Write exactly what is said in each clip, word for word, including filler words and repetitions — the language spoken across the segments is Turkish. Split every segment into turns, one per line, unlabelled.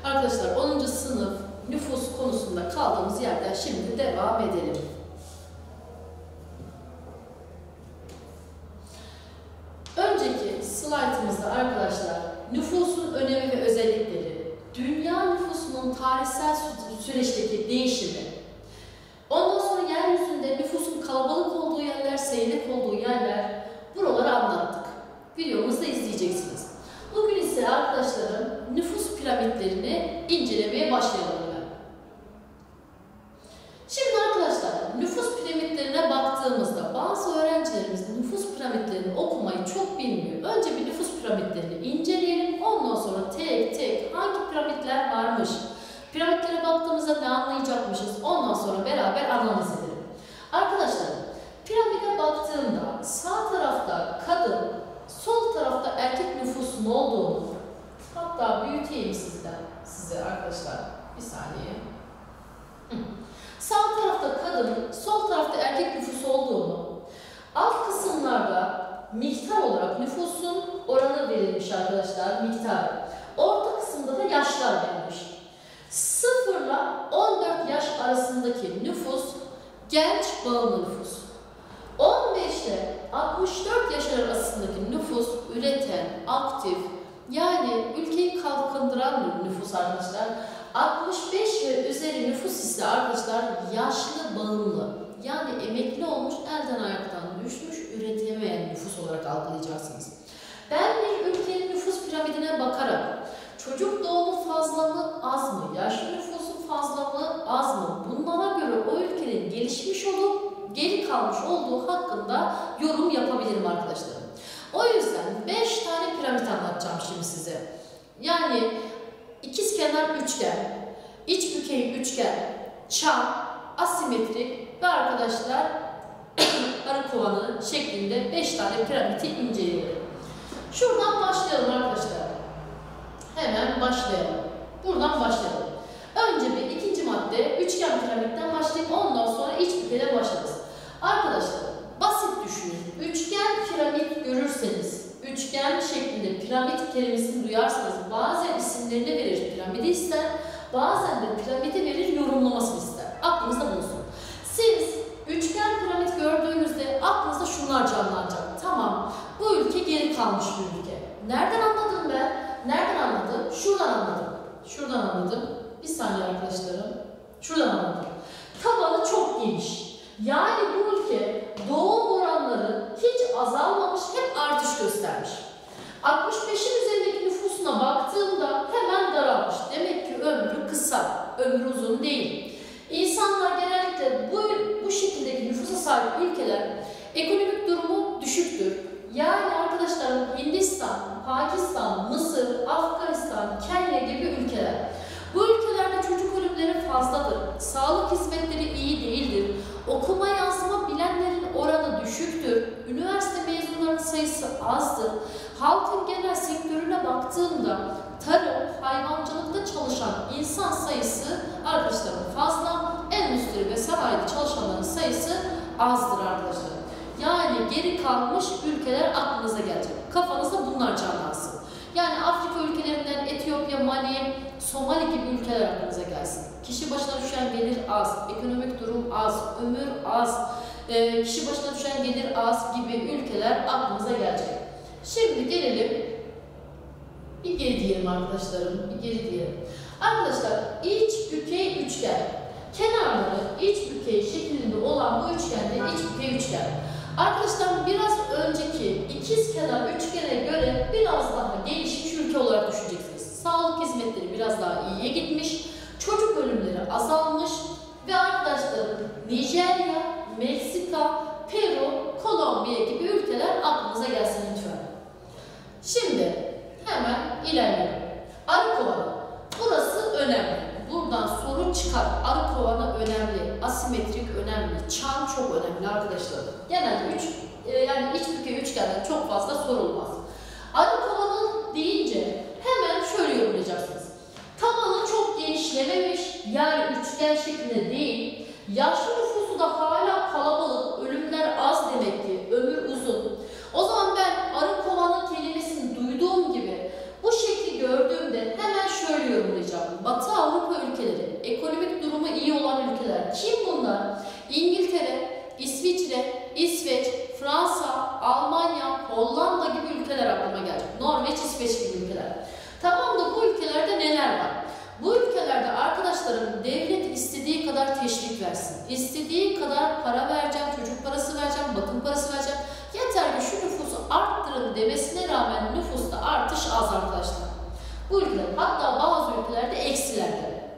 Arkadaşlar onuncu sınıf nüfus konusunda kaldığımız yerden şimdi devam edelim. Önceki slaytımızda arkadaşlar nüfusun önemi ve özellikleri, dünya nüfusunun tarihsel süreçteki değişimi, ondan sonra yeryüzünde nüfusun kalabalık olduğu yerler, seyrek olduğu yerler, buraları anlattık. Videomuzda izleyeceksiniz. Bugün ise arkadaşlarım nüfus piramitlerini incelemeye başlayalım. Şimdi arkadaşlar nüfus piramitlerine baktığımızda bazı öğrencilerimiz nüfus piramitlerini okumayı çok bilmiyor. Önce bir nüfus piramitlerini inceleyelim. Ondan sonra tek tek hangi piramitler varmış, piramitlere baktığımızda ne anlayacakmışız, ondan sonra beraber analiz edelim. Arkadaşlar piramide baktığımda sağ tarafta kadın, sol tarafta erkek nüfusun olduğunu, hatta büyüteyim sizden, size arkadaşlar bir saniye. Hı. Sağ tarafta kadın, sol tarafta erkek nüfusu olduğunu, alt kısımlarda miktar olarak nüfusun oranı verilmiş arkadaşlar, miktar. Orta kısımda da yaşlar verilmiş. sıfırla on dört yaş arasındaki nüfus genç bağımlı nüfus. on beş ile altmış dört yaş arasındaki nüfus üreten, aktif, yani ülkeyi kalkındıran nüfus arkadaşlar. altmış beş ve üzeri nüfus ise arkadaşlar yaşlı bağımlı, yani emekli olmuş, elden ayaktan düşmüş, üretemeyen nüfus olarak algılayacaksınız. Ben bir ülkenin nüfus piramidine bakarak çocuk doğumu fazla mı az mı, yaşlı nüfusu fazla mı az mı, bunlara göre o ülkenin gelişmiş olup geri kalmış olduğu hakkında yorum yapabilirim arkadaşlar. O yüzden beş tane piramit anlatacağım şimdi size. Yani ikizkenar üçgen, iç bükey üçgen, çan, asimetrik ve arkadaşlar arı kovanı şeklinde beş tane piramidi inceleyelim. Şuradan başlayalım arkadaşlar. Hemen başlayalım. Buradan başlayalım. Önce bir ikinci madde üçgen piramitten başlayıp ondan sonra iç bükeyden başlarız. Arkadaşlar basit düşünün. Üçgen piramit görürseniz, üçgen şeklinde piramit kelimesini duyarsanız bazen isimlerini verir, piramidi ister, bazen de piramidi verir, yorumlamasını ister. Aklınızda bulunsun. Siz üçgen piramit gördüğünüzde aklınızda şunlar canlanacak. Tamam, bu ülke geri kalmış bir ülke. Nereden anladım ben? Nereden anladım? Şuradan anladım. Şuradan anladım. Bir saniye arkadaşlarım. Şuradan anladım. Tabanı çok geniş. Yani bu ülke doğum oranları hiç azalmamış, hep artış göstermiş. altmış beşin üzerindeki nüfusuna baktığımda hemen daralmış. Demek ki ömrü kısa, ömrü uzun değil. İnsanlar genellikle bu, bu şekildeki nüfusa sahip ülkeler ekonomik durumu düşüktür. Yani arkadaşlar Hindistan, Pakistan, Mısır, Afganistan, Kenya gibi ülkeler. Bu ülkelerde çocuk ölümleri fazladır. Sağlık hizmetleri iyi değildir. Okuma yazma bilenlerin oranı düşüktür. Üniversite mezunlarının sayısı azdır. Halkın genel sektörüne baktığımda tarım, hayvancılıkta çalışan insan sayısı arkadaşlarım fazla. Endüstri ve sanayide çalışanların sayısı azdır arkadaşlar. Yani geri kalmış ülkeler aklınıza gelecek. Kafanızda bunlar canlansın. Yani Afrika ülkelerinden Etiyopya, Mali, Somali gibi ülkeler aklınıza gelsin. Kişi başına düşen gelir az, ekonomik durum az, ömür az, e, kişi başına düşen gelir az gibi ülkeler aklınıza gelecek. Şimdi gelelim, bir geri diyelim arkadaşlarım, bir geri diyelim. Arkadaşlar iç bükey üçgen, kenarları iç bükey şeklinde olan bu üçgende iç bükey üçgen. Arkadaşlar biraz önceki ikizkenar üçgene göre biraz daha gelişmiş ülke olarak düşüneceksiniz. Sağlık hizmetleri biraz daha iyiye gitmiş, çocuk ölümleri azalmış ve arkadaşlar Nijerya, Meksika, Peru, Kolombiya gibi ülkeler aklınıza gelsin lütfen. Şimdi hemen ilerleyelim. Arı kovanı. Burası önemli. Buradan soru çıkar. Arı kovanı önemli. Asimetrik önemli. Çan çok önemli arkadaşlar. Genelde üç, yani iç bükey üçgenden çok fazla sorulmaz. Arı kovanı deyince hemen şöyle yorumlayacaksınız. Tabanı çok genişlememiş, yani üçgen şeklinde değil. Yaşlı nüfusu da hala kalabalık, ölümler az demek ki, ömür uzun. O zaman ben arı kovanı kelimesini duyduğum gibi bu şekli gördüğümde hemen şöyle yorumlayacağım. ülkeler. Kim bunlar? İngiltere, İsviçre, İsveç, Fransa, Almanya, Hollanda gibi ülkeler aklıma gelecek. Norveç, İsveç gibi ülkeler. Tamam da bu ülkelerde neler var? Bu ülkelerde arkadaşlarım devlet istediği kadar teşvik versin. İstediği kadar para vereceğim, çocuk parası vereceğim, bakım parası vereceğim. Yeter ki şu nüfusu arttırın demesine rağmen nüfusta artış az arkadaşlar. Bu ülkeler, hatta bazı ülkelerde eksilerde.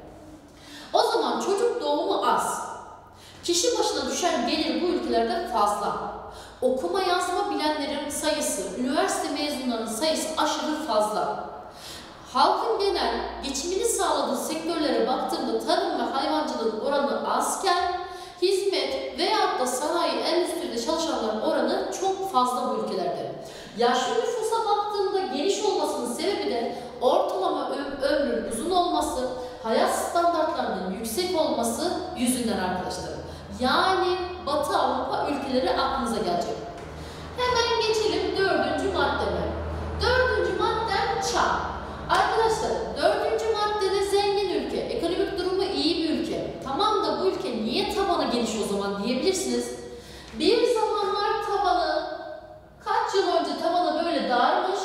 O zaman çocuk doğumu az. Kişi başına düşen gelir bu ülkelerde fazla. Okuma yazma bilenlerin sayısı, üniversite mezunlarının sayısı aşırı fazla. Halkın genel geçimini sağladığı sektörlere baktığımda tarım ve hayvancılığın oranı azken, hizmet veyahut da sanayi, endüstride çalışanların oranı çok fazla bu ülkelerde. Yaşlı nüfusa baktığımda geniş olmasının sebebi de ortalama öm ömrün uzun olması, hayat standartlarının yüksek olması yüzünden arkadaşlarım. Yani Batı Avrupa ülkeleri aklınıza gelecek. Hemen geçelim dördüncü maddeme. Dördüncü maddem Çin. Arkadaşlar dördüncü maddede zengin ülke, ekonomik durumu iyi bir ülke. Tamam da bu ülke niye tabanı geniş o zaman diyebilirsiniz. Bir zamanlar tabanı, kaç yıl önce tabanı böyle darmış.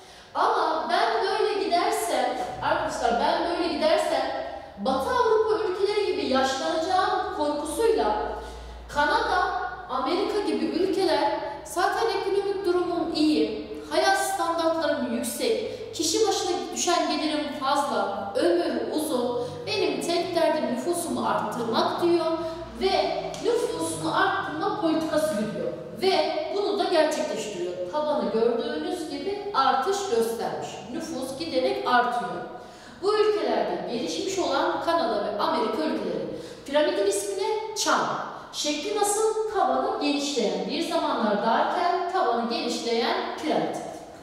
Ama ben böyle gidersem, arkadaşlar ben böyle gidersem Batı Avrupa ülkeleri gibi yaşlanacağım korkusuyla Kanada, Amerika gibi ülkeler zaten ekonomik durumum iyi, hayat standartlarım yüksek, kişi başına düşen gelirim fazla, ömür uzun, benim tek derdim nüfusumu arttırmak diyor ve nüfusunu arttırma politikası gidiyor. Ve bunu da gerçekleştiriyor. Tabanı gördüğünüz gibi artış göstermiş. Nüfus giderek artıyor. Bu ülkelerde gelişmiş olan Kanada ve Amerika ülkeleri. Piramidin ismi ne? Çin. Şekli nasıl? Tabanı genişleyen. Bir zamanlar darken tabanı genişleyen piramit.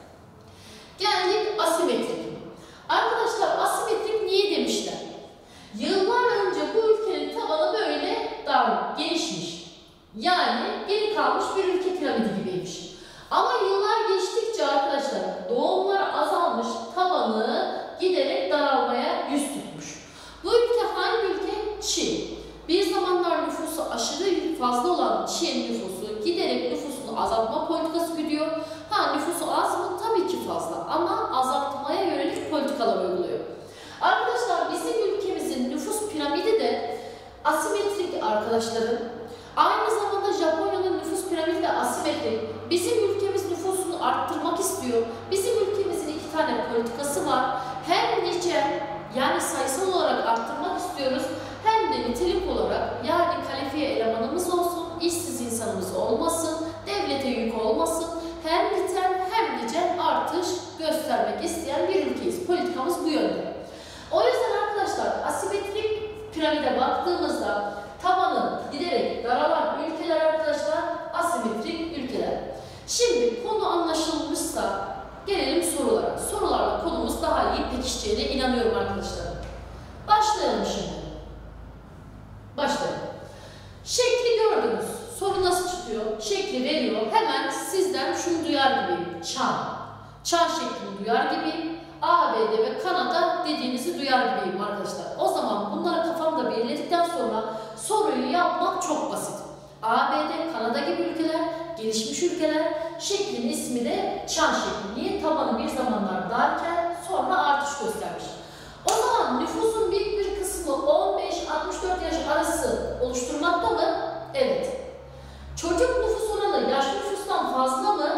Geldik asimetrik. Arkadaşlar asimetrik niye demişler? Yıllar önce bu ülkenin tabanı böyle dar, genişmiş. Yani geri kalmış bir ülke piramidi gibiymiş. Ama yıllar geçtikçe arkadaşlar doğumlar azalmış, tabanı giderek daralmaya yüz tutmuş. Bu ülke hangi ülke? Çin. Bir zamanlar nüfusu aşırı fazla olan Çin nüfusu giderek nüfusunu azaltma politikası gidiyor. Ha nüfusu az mı? Tabii ki fazla ama azaltmaya yönelik politikalar uyguluyor. Arkadaşlar bizim ülkemizin nüfus piramidi de asimetrik arkadaşlarım. Aynı zamanda Japonya'nın nüfus piramidi de asimetrik. Bizim ülkemiz nüfusunu arttırmak istiyor. Bizim ülkemizin iki tane politikası var. Hem nice yani sayısal olarak arttırmak istiyoruz. Hem de nitelik olarak yani kalifiye elemanımız olsun, işsiz insanımız olmasın, devlete yük olmasın. Hem nitel hem nice artış göstermek isteyen bir ülkeyiz. Politikamız bu yönde. O yüzden arkadaşlar asimetrik piramide baktığımızda tabanı giderek daralan ülkeler arkadaşlar asimetrik ülkeler. Şimdi konu anlaşılmışsa gelelim sorulara. Sorularla konumuz daha iyi pekişeceğine inanıyorum arkadaşlar. Başlayalım şimdi. Başlayalım. Şekli gördünüz. Soru nasıl çıkıyor? Şekli veriyor. Hemen sizden şunu duyar gibiyim. Çan. Çan şeklini duyar gibiyim. A B D ve Kanada dediğinizi duyar gibiyim arkadaşlar. O zaman bunları kafamda belirledikten sonra soruyu yapmak çok basit. A B D, Kanada gibi ülkeler, gelişmiş ülkeler, şeklin ismi de çan şekli. Niye? Tabanı bir zamanlar darken sonra artış göstermiş. O zaman nüfusun büyük bir kısmı on beş altmış dört yaş arası oluşturmakta mı? Evet. Çocuk nüfus oranı yaş nüfustan fazla mı?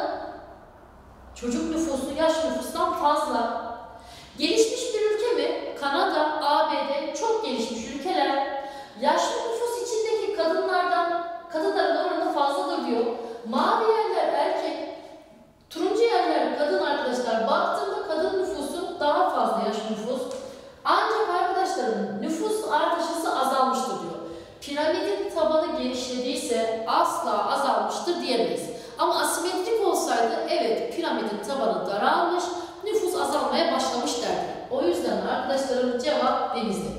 Çocuk nüfusu yaş nüfustan fazla. Gelişmiş bir ülke mi? Kanada, A B D çok gelişmiş ülkeler. Yaşlı nüfus içindeki kadınlardan kadınların oranı fazladır diyor. Mavi yerler erkek, turuncu yerler kadın arkadaşlar. Baktığımda kadın nüfusu daha fazla yaş nüfus. Ancak arkadaşlarım nüfus artışı azalmıştır diyor. Piramidin tabanı genişlediyse asla azalmıştır diyemeyiz. Ama asimetrik olsaydı evet piramidin tabanı daralmış, nüfus azalmaya başlamış derdi. O yüzden arkadaşlarım cevap Denizli.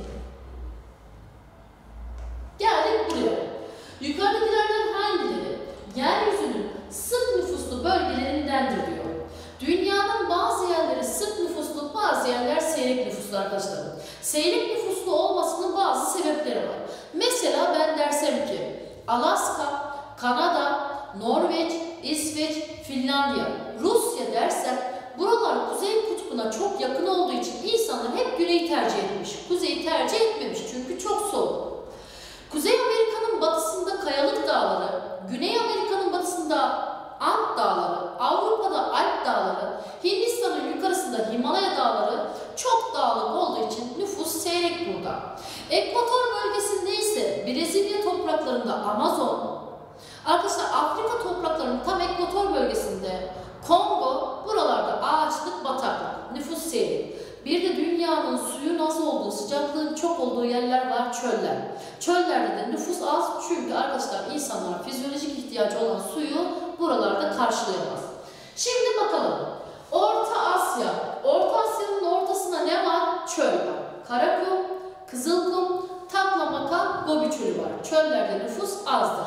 Geldik buraya. Yukarıdakilerden hangileri yeryüzünün sık nüfuslu bölgelerindendir diyor. Dünyanın bazı yerleri sık nüfuslu, bazı yerler seyrek nüfuslu. nüfuslu arkadaşlarım. Seyrek nüfuslu olmasının bazı sebepleri var. Mesela ben dersem ki Alaska, Kanada, Norveç, İsveç, Finlandiya, Rusya dersem buralar kuzey kutbuna çok yakın olduğu için insanlar hep güneyi tercih etmiş. Kuzeyi tercih etmemiş çünkü çok soğuk. Kuzey Amerika'nın batısında kayalık dağları, Güney Amerika'nın batısında Ant dağları, Avrupa'da Alp dağları, Hindistan'ın yukarısında Himalaya dağları çok dağlık olduğu için nüfus seyrek burada. Ekvator bölgesinde ise Brezilya topraklarında Amazon, arkadaşlar Afrika topraklarının tam ekvator bölgesinde Kongo, buralarda ağaçlık, bataklık, nüfus seyrek. Bir de dünyanın suyun az olduğu, sıcaklığın çok olduğu yerler var, çöller. Çöllerde de nüfus az çünkü arkadaşlar insanlar fizyolojik ihtiyacı olan suyu buralarda karşılayamaz. Şimdi bakalım. Orta Asya. Orta Asya'nın ortasında ne var? Çöl var. Karakum, Kızılkum, Taklamakan, Gobi Çölü var. Çöllerde nüfus azdır.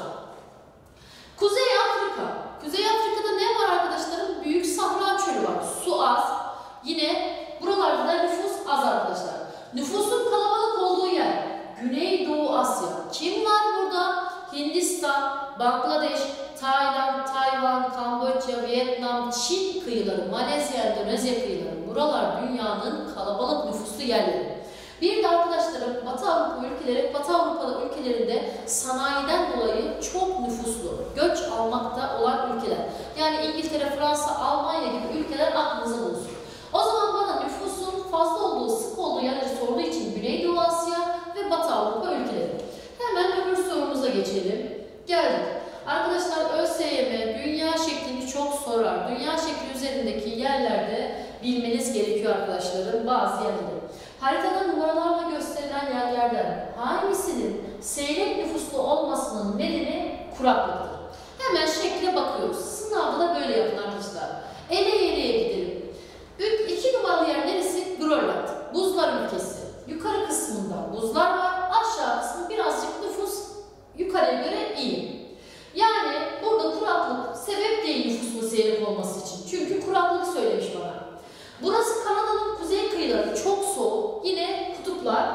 Kuzey Afrika. Kuzey Afrika'da ne var arkadaşlarım? Büyük Sahra Çölü var. Su az. Yine buralarda da nüfus az arkadaşlar. Nüfusun kalabalık olduğu yer Güneydoğu Asya. Kim var burada? Hindistan, Bangladeş, Tayland, Tayvan, Kamboçya, Vietnam, Çin kıyıları, Malezya, Endonezya kıyıları. Buralar dünyanın kalabalık nüfuslu yerleri. Bir de arkadaşlarım Batı Avrupa ülkeleri, Batı Avrupa ülkelerinde sanayiden dolayı çok nüfuslu, göç almakta olan ülkeler. Yani İngiltere, Fransa, Almanya gibi ülkeler aklınıza bulunsun. O zaman bana nüfusun fazla olduğu, sık olduğu yerleri sorduğu için Güneydoğu Asya ve Batı Avrupa ülkeleri. Hemen öbür sorumuza geçelim. Geldik. Arkadaşlar ÖSYM dünya şeklini çok sorar. Dünya şekli üzerindeki yerlerde bilmeniz gerekiyor arkadaşlarım bazı yerleri. Haritada numaralarla gösterilen yerlerden hangisinin seyrek nüfuslu olmasının nedeni kuraklıktır? Hemen şekle bakıyoruz. Sınavda da böyle yapın arkadaşlar. Ele eleye gidelim. İki numaralı yer neresi? Grönland. Buzlar ülkesi. Yukarı kısmında buzlar var. Aşağı kısmı birazcık nüfus yukarıya göre iyi. Yani burada kuraklık sebep değil nüfusun seyrek olması için. Çünkü kuraklık söylemiş bana. Burası Kanada'nın kuzey kıyıları. Çok soğuk. Yine kutuplar.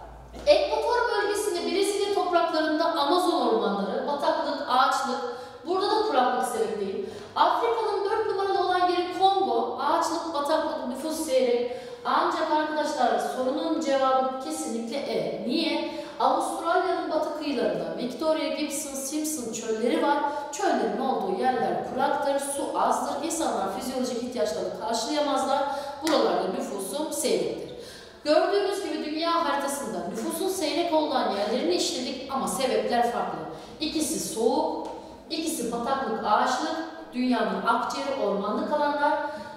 Ekvator bölgesinde Brezilya topraklarında Amazon ormanları, bataklık, ağaçlık. Burada da kuraklık sebep değil. Afrika'nın dört numaralı olan yeri Kongo. Ağaçlık, bataklık, nüfus seyrek. Ancak arkadaşlar sorunun cevabı kesinlikle E. Niye? Avustralya'nın batı kıyılarında Victoria, Gibson, Simpson çölleri var. Çöllerin olduğu yerler kuraktır, su azdır. İnsanlar fizyolojik ihtiyaçlarını karşılayamazlar. Buralarda nüfusun seyrektir. Gördüğünüz gibi dünya haritasında nüfusun seyrek olan yerlerini işledik ama sebepler farklı. İkisi soğuk, ikisi bataklık, ağaçlık, dünyanın akciğeri ormanlık alanlar.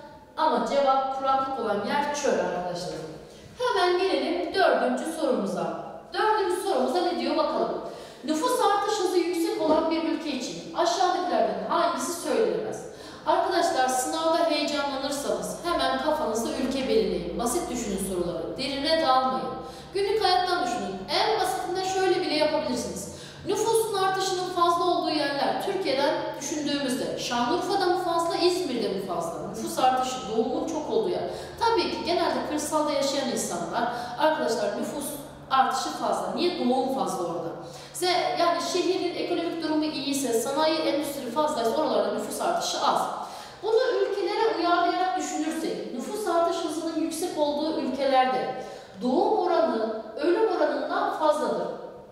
Ama cevap kuraklık olan yer çöl arkadaşlar. Hemen gelelim dördüncü sorumuza. Dördüncü sorumuza ne diyor bakalım. Nüfus artış hızı yüksek olan bir ülke için aşağıdakilerden hangisi söylenemez? Arkadaşlar sınavda heyecanlanırsanız hemen kafanızda ülke belirleyin. Basit düşünün soruları. Derine dalmayın. Günlük hayattan düşünün. En basitinden şöyle bile yapabilirsiniz. Nüfusun artışının fazla olduğu yerler Türkiye'den düşündüğümüzde Şanlıurfa'da mı fazla, İzmir'de mi fazla? Nüfus artışı, doğumun çok olduğu yer. Tabii ki genelde kırsalda yaşayan insanlar, arkadaşlar nüfus artışı fazla. Niye? Doğum fazla orada. Size, yani şehrin ekonomik durumu iyiyse, sanayi, endüstri fazlaysa oralarda nüfus artışı az. Bunu ülkelere uyarlayarak düşünürsek, nüfus artış hızının yüksek olduğu ülkelerde doğum oranı ölüm oranından fazladır.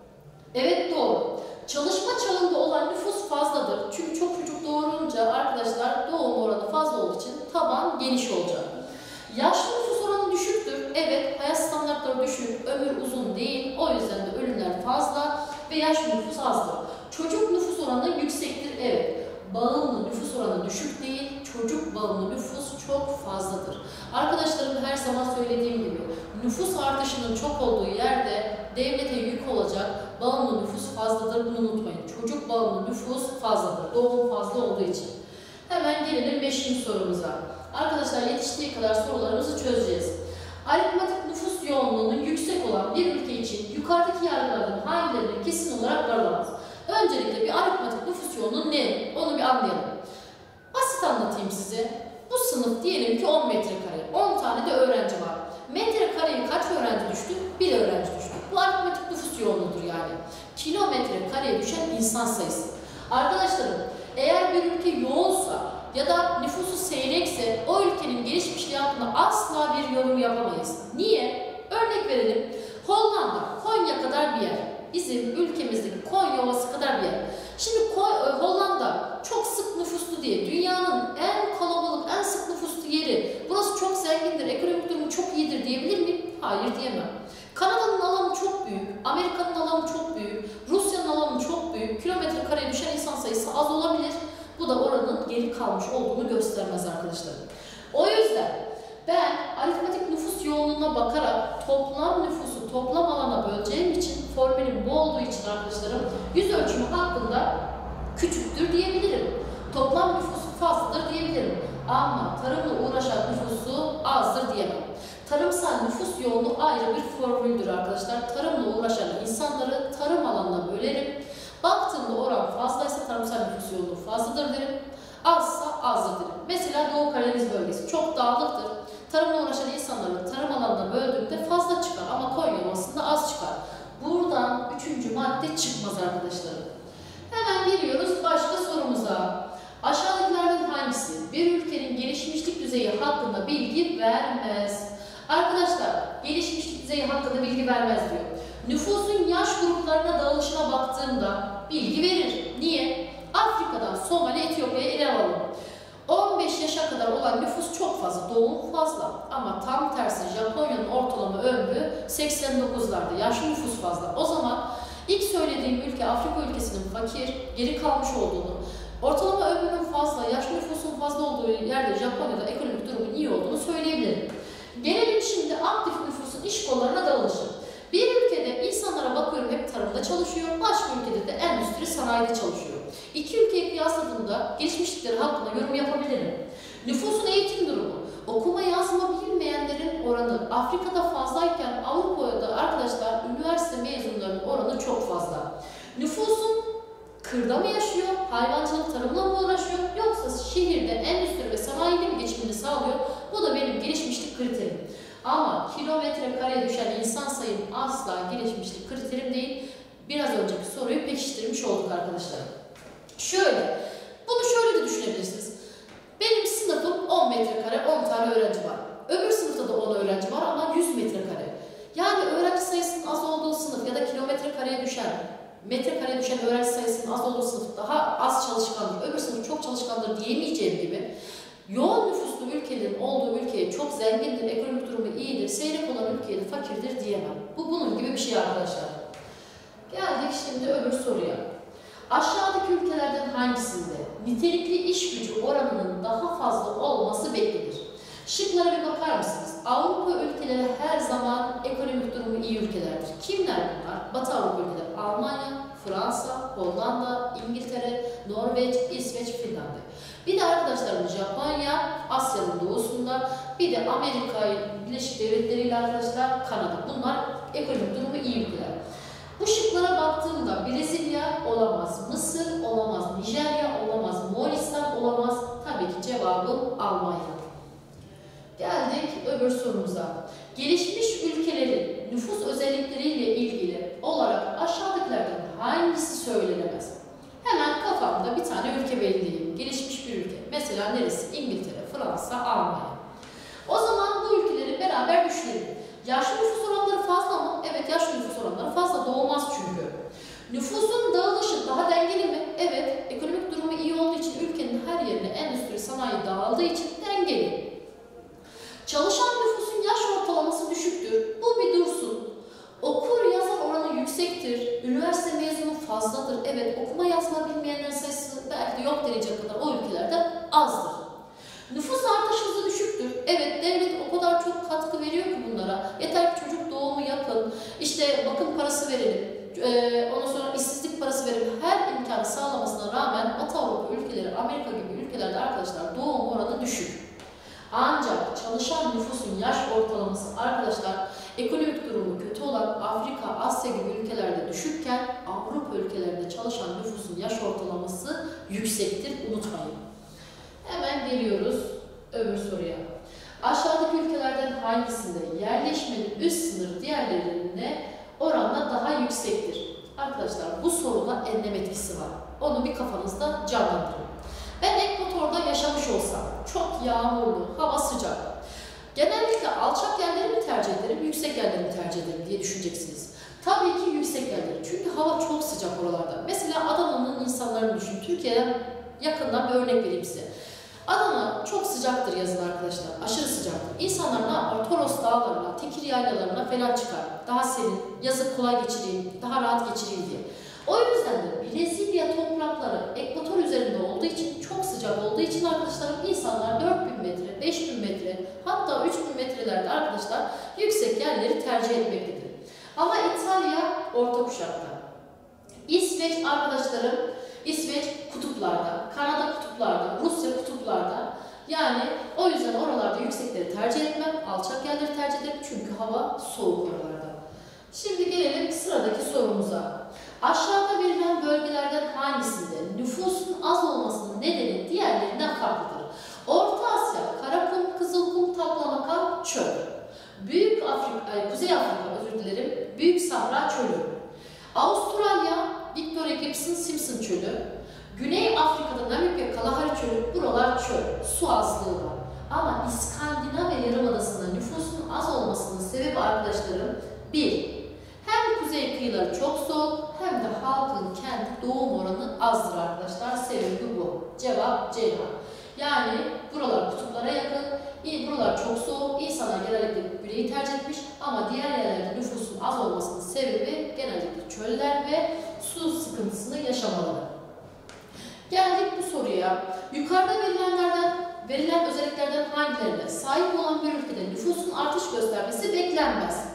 Evet doğru. Çalışma çağında olan nüfus fazladır. Çünkü çok çocuk doğurunca arkadaşlar doğum oranı fazla olduğu için taban geniş olacak. Yaşlı nüfus oranı düşüktür. Evet, hayat standartları düşük, ömür uzun değil. O yüzden de ölümler fazla ve yaşlı nüfus azdır. Çocuk nüfus oranı yüksektir. Evet, bağımlı nüfus oranı düşük değil. Çocuk bağımlı nüfus çok fazladır. Arkadaşlarım her zaman söylediğim gibi nüfus artışının çok olduğu yerde devlete yük olacak bağımlı nüfus fazladır. Bunu unutmayın. Çocuk bağımlı nüfus fazladır. Doğum fazla olduğu için. Hemen gelelim beşinci sorumuza. Arkadaşlar yetiştiği kadar sorularımızı çözeceğiz. Aritmetik nüfus yoğunluğunun yüksek olan bir ülke için yukarıdaki yargılardan hangilerine kesin olarak varılamaz? Öncelikle bir aritmetik nüfus yoğunluğu ne? Onu bir anlayalım. Basit anlatayım size. Bu sınıf diyelim ki on metrekare. on tane de öğrenci var. Metrekareyi kaç kilometre kareye düşen insan sayısı. Arkadaşlarım, eğer bir ülke yoğunsa ya da nüfusu seyrekse o ülkenin gelişmişliği hakkında asla bir yorum yapamayız. Niye? Örnek verelim. Hollanda, Konya kadar bir yer. Bizim ülkemizdeki Konya Ovası kadar bir yer. Şimdi Hollanda çok sık nüfuslu diye dünyanın en kalabalık, en sık nüfuslu yeri. Burası çok zengindir, ekonomik durumu çok iyidir diyebilir miyim? Hayır diyemem. Kanada'nın alanı çok büyük, Amerika'nın alanı çok büyük, Rusya'nın alanı çok büyük. Kilometre kareye düşen insan sayısı az olabilir. Bu da oranın geri kalmış olduğunu göstermez arkadaşlar. O yüzden ben aritmetik nüfus yoğunluğuna bakarak toplam nüfusu toplam alana böleceğim için, formülüm bu olduğu için arkadaşlarım yüz ölçümü hakkında küçüktür diyebilirim. Toplam nüfusu fazladır diyebilirim. Ama tarımla uğraşan nüfusu azdır diyemem. Tarımsal nüfus yoğunluğu ayrı bir formüldür arkadaşlar. Tarımla uğraşan insanları tarım alanına bölerim. Baktığımda oran fazlaysa tarımsal nüfus yoğunluğu fazladır derim. Azsa azdır derim. Mesela Doğu Karadeniz bölgesi çok dağlıktır. Tarımla uğraşan insanları tarım alanına böldüğümde fazla çıkar ama Konya Ovası'nda az çıkar. Buradan üçüncü madde çıkmaz arkadaşlarım. Hemen geliyoruz başka sorumuza. Aşağıdakilerden hangisi bir ülkenin gelişmişlik düzeyi hakkında bilgi vermez? Arkadaşlar, gelişmişlik düzeyi hakkında bilgi vermez diyor. Nüfusun yaş gruplarına dağılışına baktığımda bilgi verir. Niye? Afrika'dan Somali, Etiyopya'ya ele alalım. on beş yaşa kadar olan nüfus çok fazla, doğum fazla. Ama tam tersi Japonya'nın ortalama ömrü seksen dokuzlarda, yaşlı nüfus fazla. O zaman ilk söylediğim ülke Afrika ülkesinin fakir, geri kalmış olduğunu, ortalama ömrünün fazla, yaşlı nüfusun fazla olduğu yerde Japonya'da ekonomik durumun iyi olduğunu söyleyebilirim. Gelelim şimdi aktif nüfusun iş kollarına dağılışı. Bir ülkede insanlara bakıyorum hep tarımda çalışıyor, başka ülkede de endüstri sanayide çalışıyor. İki ülkeyi kıyasladığımda gelişmişlikleri hakkında yorum yapabilirim. Nüfusun eğitim durumu, okuma yazma bilmeyenlerin oranı Afrika'da fazlayken Avrupa'da arkadaşlar üniversite mezunlarının oranı çok fazla. Nüfusun kırda mı yaşıyor, hayvancılık tarımla mı uğraşıyor yoksa şehirde endüstri ve sanayiyle mi geçimini sağlıyor? Bu da benim gelişmişlik kriterim. Ama kilometre kareye düşen insan sayım asla gelişmişlik kriterim değil. Biraz önceki soruyu pekiştirmiş olduk arkadaşlar. Şöyle, bunu şöyle de düşünebilirsiniz. Benim sınıfım on metrekare, on tane öğrenci var. Öbür sınıfta da on öğrenci var ama yüz metrekare. Yani öğrenci sayısının az olduğu sınıf ya da kilometre kareye düşen, metrekareye düşen öğrenci sayısının az olduğu sınıf daha az çalışkandır, öbür sınıf çok çalışkandır diyemeyeceğim gibi yoğun nüfuslu ülkelerin olduğu ülkeye çok zengindir, ekonomik durumu iyidir, seyrek olan ülkeye de fakirdir diyemem. Bu bunun gibi bir şey arkadaşlar. Geldik şimdi öbür soruya. Aşağıdaki ülkelerden hangisinde nitelikli iş gücü oranının daha fazla olması beklenir? Şıklara bir bakar mısınız? Avrupa ülkeleri her zaman ekonomik durumu iyi ülkelerdir. Kimler bunlar? Batı Avrupa ülkeleri: Almanya, Fransa, Hollanda, İngiltere, Norveç, İsveç, Finlandiya. Bir de arkadaşlarım Japonya, Asya'nın doğusunda, bir de Amerika Birleşik Devletleri ile arkadaşlar Kanada. Bunlar ekonomik durumu iyi ülkeler. Bu şıklara baktığımda Brezilya olamaz, Mısır olamaz, Nijerya olamaz, Moğolistan olamaz. Tabii ki cevabım Almanya. Geldik öbür sorumuza. Gelişmiş ülkelerin nüfus özellikleriyle ilgili olarak aşağıdakilerden hangisi söylenemez? Hemen kafamda bir tane ülke belirleyeyim. Gelişmiş bir ülke. Mesela neresi? İngiltere, Fransa, Almanya. O zaman bu ülkeleri beraber düşünelim. Yaşlı nüfus oranları fazla mı? Evet, yaşlı nüfus oranları fazla, doğmaz çünkü. Nüfusun dağılışı daha dengeli mi? Evet, ekonomik durumu iyi olduğu için ülkenin her yerine endüstri, sanayi dağıldığı için dengeli. Çalışan nüfusun yaş ortalaması düşüktür. Bu bir dursun. Okur yazar oranı yüksektir. Üniversite mezunu fazladır. Evet, okuma yazma bilmeyenler sayısı belki de yok denecek kadar o ülkelerde azdır. Nüfus artış hızı düşüktür. Evet, devlet o kadar çok katkı veriyor ki bunlara. Yeter ki çocuk doğumu yapın, işte bakım parası verelim, ee, ondan sonra işsizlik parası verelim. Her imkanı sağlamasına rağmen Batı Avrupa ülkeleri, Amerika gibi ülkelerde arkadaşlar doğum oranı düşük. Ancak çalışan nüfusun yaş ortalaması arkadaşlar ekonomik durumu kötü olan Afrika, Asya gibi ülkelerde düşükken Avrupa ülkelerinde çalışan nüfusun yaş ortalaması yüksektir, unutmayın. Hemen geliyoruz öbür soruya. Aşağıdaki ülkelerden hangisinde yerleşmenin üst sınırı diğerlerine oranla daha yüksektir? Arkadaşlar bu soruda enlem etkisi var. Onu bir kafanızda canlandırın. Ben ekvatorda yaşamış olsam, çok yağmurlu, hava sıcak, genellikle alçak yerleri mi tercih ederim, yüksek yerleri mi tercih ederim diye düşüneceksiniz. Tabii ki yüksek yerleri. Çünkü hava çok sıcak oralarda. Mesela Adana'nın insanlarını düşün. Türkiye'den yakından bir örnek vereyim size. Adana çok sıcaktır yazın arkadaşlar. Aşırı sıcaktır. İnsanlar ne yapar? Toros dağlarına, Tekir yaylalarına falan çıkar. Daha serin, yazı kolay geçireyim, daha rahat geçireyim diye. O yüzden de Brezilya toprakları ekvator üzerinde olduğu için, çok sıcak olduğu için arkadaşlarım insanlar dört bin metre, beş bin metre, hatta üç bin metrelerde arkadaşlar yüksek yerleri tercih etmektedir. Ama İtalya orta kuşakta. İsveç arkadaşlarım, İsveç kutuplarda, Kanada kutuplarda, Rusya kutuplarda. Yani o yüzden oralarda yüksekleri tercih etmem, alçak yerleri tercih ederim çünkü hava soğuk oralarda. Şimdi gelelim sıradaki sorumuza. Aşağıda verilen bölgelerden hangisinde nüfusun az olmasının nedeni diğerlerinden farklıdır? Orta Asya, Karakum, Kızılkum, Taklamakan, Çöl. Büyük Afrika, Kuzey Afrika özür dilerim, Büyük Sahra Çölü. Avustralya, Victoria Gibson Simpson Çölü. Güney Afrika'da Namibya Kalahari Çölü, buralar çöl, su azlığı var. Ama İskandinavya Yarımadası'nda nüfusun az olmasının sebebi arkadaşlarım bir. Hem kuzey kıyıları çok soğuk hem de halkın kendi doğum oranı azdır arkadaşlar. Sebebi bu. Cevap Ceyhan. Yani buralar kutuplara yakın, buralar çok soğuk, insanlar genellikle güneyi tercih etmiş ama diğer yerlerde nüfusun az olmasının sebebi genellikle çöller ve su sıkıntısını yaşamaları. Geldik bu soruya. Yukarıda verilenlerden, verilen özelliklerden hangilerine sahip olan bir ülkede nüfusun artış göstermesi beklenmez?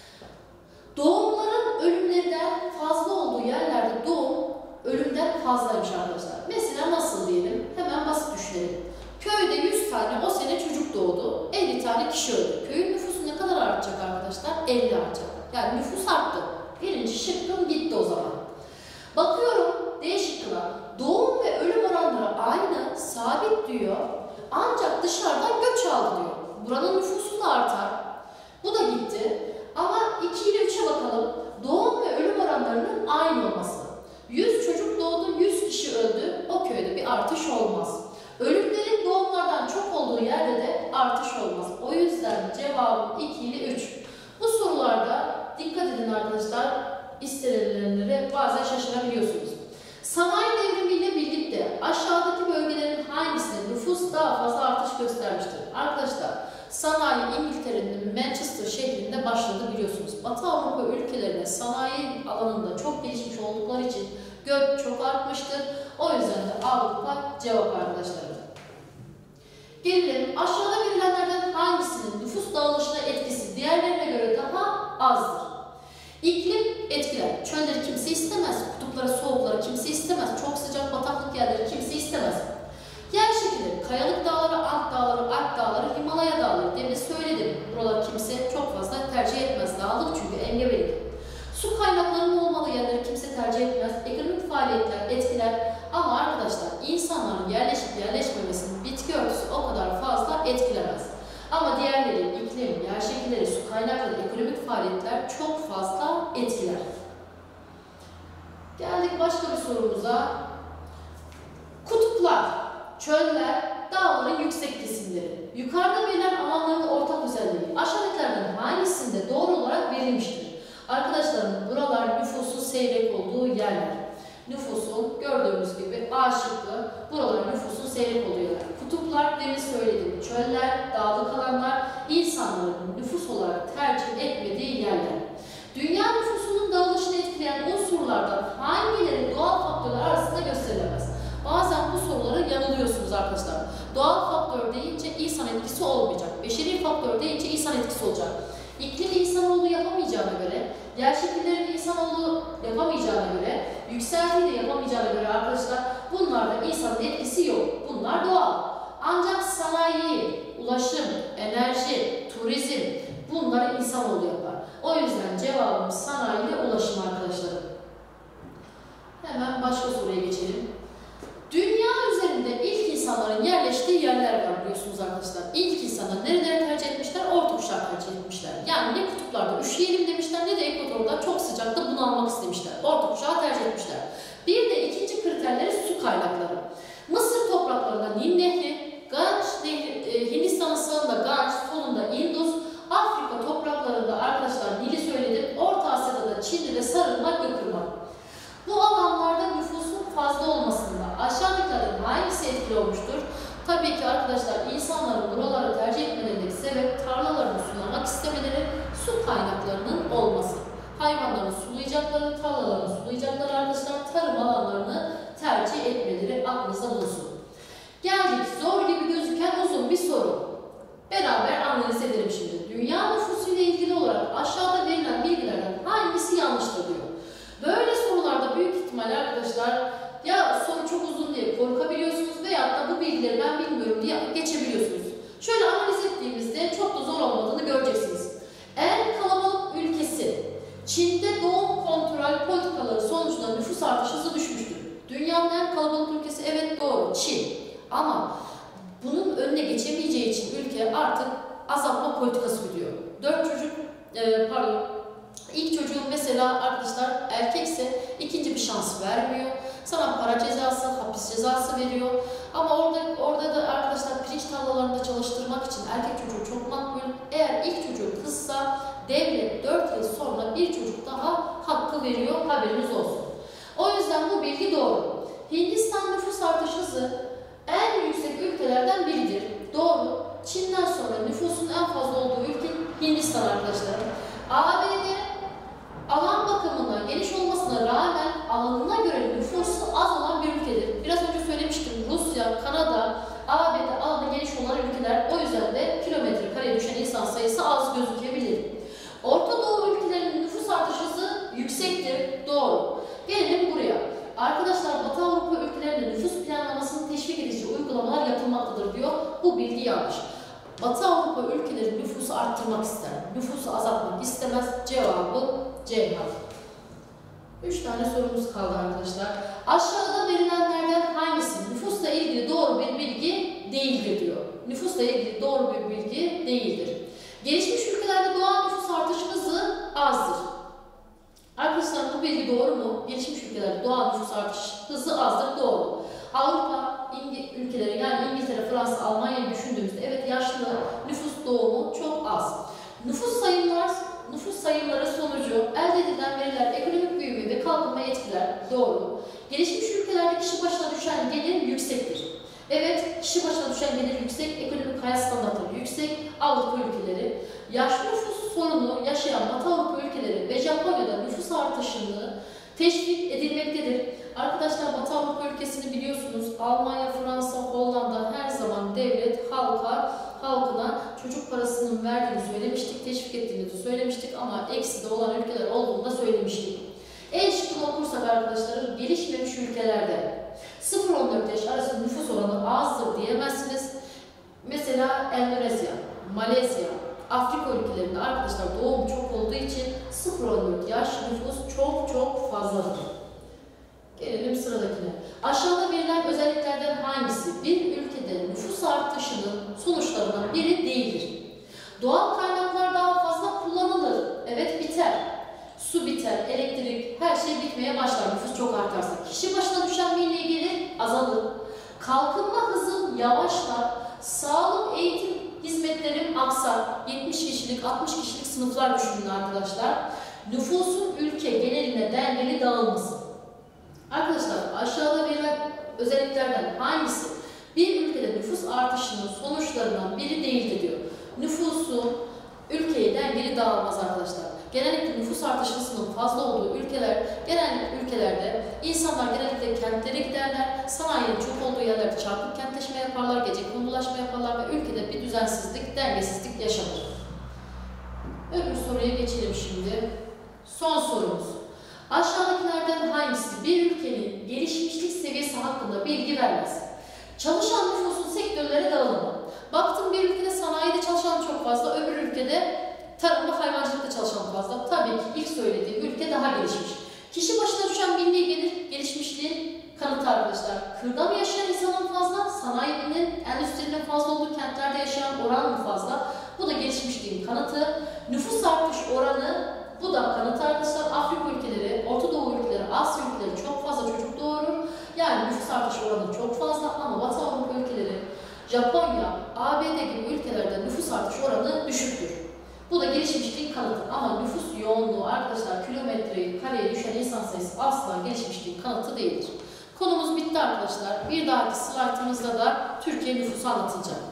Doğumların ölümlerden fazla olduğu yerlerde doğum ölümden fazlaymış arkadaşlar. Mesela nasıl diyelim? Hemen basit düşünelim. Köyde yüz tane o sene çocuk doğdu. elli tane kişi öldü. Köyün nüfusu ne kadar artacak arkadaşlar? elli artacak. Yani nüfus arttı. Birinci şıkkım gitti o zaman. Bakıyorum D şıkkına. Doğum ve ölüm oranları aynı, sabit diyor. Ancak dışarıdan göç aldı diyor. Buranın nüfusu da artar. Bu da gitti. Ama iki ile üçe bakalım. Doğum ve ölüm oranlarının aynı olması. yüz çocuk doğdu, yüz kişi öldü. O köyde bir artış olmaz. Ölümlerin doğumlardan çok olduğu yerde de artış olmaz. O yüzden cevabım iki ile üç. Bu sorularda dikkat edin arkadaşlar. İstenilenlere bazen şaşırabiliyorsunuz. Sanayi devrimiyle birlikte aşağıdaki bölgelerin hangisinde nüfus daha fazla artış göstermiştir? Arkadaşlar sanayi İngiltere'nin Manchester şehrinde başladı biliyorsunuz. Batı Avrupa ülkelerine sanayi alanında çok gelişmiş oldukları için göç çok artmıştır. O yüzden de Avrupa cevap arkadaşlar. Gelelim aşağıda verilenlerden hangisinin nüfus dağılışına etkisi diğerlerine göre daha azdır? İklim etkiler. Çölleri kimse istemez. Kutupları, soğukları kimse istemez. Çok sıcak bataklık yerleri kimse istemez. Yer şekilleri, kayalık dağları, Ant dağları, Alp dağları, Himalaya dağları demin söyledim. Buralar kimse çok fazla tercih etmez. Dağlık çünkü engebelik. Su kaynaklarının olmadığı yerleri kimse tercih etmez. Ekonomik faaliyetler etkiler. Ama arkadaşlar insanların yerleşip yerleşmemesinin bitki örtüsü o kadar fazla etkilemez. Ama diğerleri, iklim, yer şekilleri, su kaynakları, ekonomik faaliyetler çok fazla etkiler. Geldik başka bir sorumuza. Kutuplar, çöller, dağların yüksek kesimleri. Yukarıda verilen alanların ortak özelliği aşağıdakilerden hangisinde doğru olarak verilmiştir? Arkadaşlarım buralar nüfusun seyrek olduğu yerler. Nüfusun gördüğümüz gibi A şıkkı, buralar nüfusun seyrek olduğu yerler. Kutuplar demin söyledim, çöller, dağlık alanlar, insanların nüfus olarak tercih etmediği yerler. Dünya nüfusunun dağılışını etkileyen unsurlardan hangileri doğal faktörler arasında gösterilemez? Bazen bu soruları yanılıyorsunuz arkadaşlar. Doğal faktör deyince insan etkisi olmayacak. Beşeri faktör deyince insan etkisi olacak. İklimi insanoğlu yapamayacağına göre, yer şekillerini insanoğlu yapamayacağına göre, yükseltiyi de yapamayacağına göre arkadaşlar bunlarda insanın etkisi yok. Bunlar doğal. Ancak sanayi, ulaşım, enerji, turizm bunları insanoğlu yapar. O yüzden cevabımız sanayi ve ulaşım arkadaşlarım. Hemen başka soruya geçelim. Dünya üzerinde ilk insanların yerleştiği yerler var biliyorsunuz arkadaşlar. İlk insanlar nereleri tercih etmişler? Orta kuşağı tercih etmişler. Yani ne kutuplarda üşüyelim demişler ne de ekvator burada çok sıcakta bunalmak istemişler. Orta kuşağı tercih etmişler. Bir de ikinci kriterleri su kaynakları. Mısır topraklarında Nil Nehri, Ganj Nehri, e, Hindistan'ın sağında Ganj, solunda Indus, Afrika topraklarında arkadaşlar Nil'i söyledim, Orta Asya'da da Çin'de de Sarılmak, Gökırmak. Bu alanlarda nüfusun fazla olmasında aşağıdakilerden hangisi etkili olmuştur? Tabii ki arkadaşlar insanların buraları tercih etmelerindeki sebep tarlalarını sulamak istemeleri, su kaynaklarının olması. Hayvanların sulayacakları, tarlalarını sulayacakları arkadaşlar tarım alanlarını tercih etmeleri aklınıza bulunsun. Geldik zor gibi gözüken uzun bir soru. Beraber analiz edelim şimdi. Dünya nüfusu ile ilgili olarak aşağıda verilen bilgilerden hangisi yanlıştır diyor. Böyle sorularda büyük ihtimalle arkadaşlar ya soru çok uzun diye korkabiliyorsunuz veyahut da bu bilgileri ben bilmiyorum diye geçebiliyorsunuz. Şöyle analiz ettiğimizde çok da zor olmadığını göreceksiniz. En kalabalık ülkesi Çin'de doğum kontrol politikaları sonucunda nüfus artışı hızı düşmüştür. Dünyanın en kalabalık ülkesi evet doğru Çin. Ama bunun önüne geçemeyeceği için ülke artık azaltma politikası gidiyor. Dört çocuk, e, pardon, ilk çocuğun mesela arkadaşlar erkekse ikinci bir şans vermiyor. Sana para cezası, hapis cezası veriyor. Ama orada orada da arkadaşlar pirinç tarlalarında çalıştırmak için erkek çocuğu çok makbul. Eğer ilk çocuğu kızsa devlet dört yıl sonra bir çocuk daha hakkı veriyor, haberiniz olsun. O yüzden bu bilgi doğru. Hindistan nüfus artış hızı en yüksek ülkelerden biridir. Doğru. Çin'den sonra nüfusun en fazla olduğu ülke Hindistan arkadaşlar. A B D alan bakımından geniş olmasına rağmen alanına göre nüfusu az olan bir ülkedir. Biraz önce söylemiştim Rusya, Kanada, A B D alanı geniş olan ülkeler. O yüzden de kilometre kareye düşen insan sayısı az gözükebilir. Orta Doğu ülkelerinin nüfus artış hızı yüksektir. Doğru. Gelelim buraya. Arkadaşlar Batı Avrupa ülkelerinde nüfus planlamasını teşvik edici uygulamalar yapılmaktadır diyor. Bu bilgi yanlış. Batı Avrupa ülkeleri nüfusu arttırmak ister. Nüfusu azaltmak istemez. Cevabı C harfi. Üç tane sorumuz kaldı arkadaşlar. Aşağıda verilenlerden hangisi nüfusla ilgili doğru bir bilgi değildir diyor. Nüfusla ilgili doğru bir bilgi değildir. Gelişmiş ülkelerde doğal nüfus artış hızı azdır. Arkadaşlar bu bilgi doğru mu? Gelişmiş ülkelerde doğal nüfus artış hızı azdır. Doğru. Avrupa İngi ülkeleri yani İngiltere, Fransa, Almanya'yı düşündüğümüzde evet yaşlı nüfus doğumu çok az. Nüfus sayımlar, nüfus sayımları sonucu elde edilen veriler ekonomik büyüme ve kalkınma etkiler. Doğru. Gelişmiş ülkelerde kişi başına düşen gelir yüksektir. Evet, kişi başına düşen gelir yüksek, ekonomik hayat standartları yüksek. Avrupa ülkeleri, yaşlı nüfus sorunu yaşayan Batı Avrupa ülkeleri ve Japonya'da nüfus artışını teşvik edilmektedir. Arkadaşlar Batı Avrupa ülkesini biliyorsunuz. Almanya, Fransa, Hollanda her zaman devlet halka, halkına çocuk parasının verdiğini söylemiştik, teşvik ettiğimizi söylemiştik ama eksi de olan ülkeler olduğunu da söylemiştik. E şıkkını okursak arkadaşlar gelişmemiş ülkelerde sıfır on dört yaş arası nüfus oranı azdır diyemezsiniz. Mesela Endonezya, Malezya, Afrika ülkelerinde arkadaşlar doğum çok olduğu için sıfır on dört yaş nüfus çok çok fazladır. Gelelim sıradakine. Aşağıda verilen özelliklerden hangisi bir ülkede nüfus artışının sonuçlarından biri değildir? Doğal kaynaklar daha fazla kullanılır. Evet biter. Su biter, elektrik, her şey bitmeye başlar nüfus çok artarsa. Kişi başına düşen milli gelir azalır. Kalkınma hızı yavaşlar. Sağlık, eğitim hizmetlerin aksar. yetmiş kişilik, altmış kişilik sınıflar düşünün arkadaşlar. Nüfusun ülke geneline dengeli dağılması. Arkadaşlar aşağıda verilen özelliklerden hangisi bir ülkede nüfus artışının sonuçlarından biri değildir diyor. Nüfusu ülkeye dengeli dağılmaz arkadaşlar. Genellikle nüfus artışının fazla olduğu ülkeler, genellikle ülkelerde insanlar genellikle kentlere giderler, sanayinin çok olduğu yerlerde çarpık kentleşme yaparlar, gece kondulaşma yaparlar ve ülkede bir düzensizlik, dengesizlik yaşanır. Öbür soruya geçelim şimdi. Son sorumuz. Aşağıdakilerden hangisi bir ülkenin gelişmişlik seviyesi hakkında bilgi vermez? Çalışan nüfusun sektörlere dağılımı. Baktım bir ülkede sanayide çalışan çok fazla, öbür ülkede tarımda, hayvancılıkta çalışan fazla. Tabii ki ilk söylediğim ülke daha gelişmiş. Kişi başına düşen milli gelir, gelişmişliğin kanıtı arkadaşlar. Kırda mı yaşayan insanın fazla, sanayinin, endüstrinin fazla olduğu kentlerde yaşayan oran mı fazla? Bu da gelişmişliğin kanıtı. Nüfus artış oranı Bu da kanıt arkadaşlar. Afrika ülkeleri, Orta Doğu ülkeleri, Asya ülkeleri çok fazla çocuk doğurur. Yani nüfus artış oranı çok fazla ama Batı Avrupa ülkeleri, Japonya, A B D gibi ülkelerde nüfus artış oranı düşüktür. Bu da gelişmişliğin kanıtı ama nüfus yoğunluğu arkadaşlar kilometreyi kareye düşen insan sayısı asla gelişmişliğin kanıtı değildir. Konumuz bitti arkadaşlar. Bir dahaki slaytımızda da Türkiye nüfusu anlatılacak.